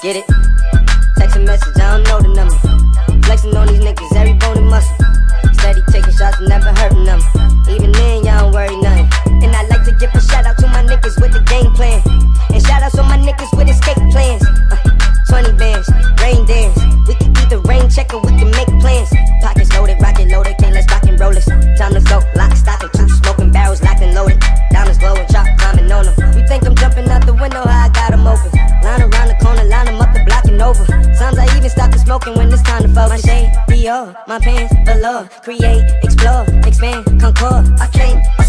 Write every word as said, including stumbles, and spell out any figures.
Get it? Text a message, I don't know the number. Flexing on these niggas, every bone and muscle. Steady taking shots, never hurting them. Even then, y'all don't worry nothing. And I like to give a shout out to my niggas with the game plan. And shout outs to my niggas with escape plans. uh, twenty bands, rain dance. We can either rain check or we can make plans. Pockets loaded, rocket loaded, can't let's rock and roll this. Time to go, lock, stock, and two smoking barrels locked and loaded. Diamonds glowing, chop climbing on them. You think I'm jumping out the window, how I got them open. Line around the corner, line them up the block and over. Sometimes I even stop the smoking when it's time to focus. My shade, Dior, my pants, below. Create, explore, expand, concord. I came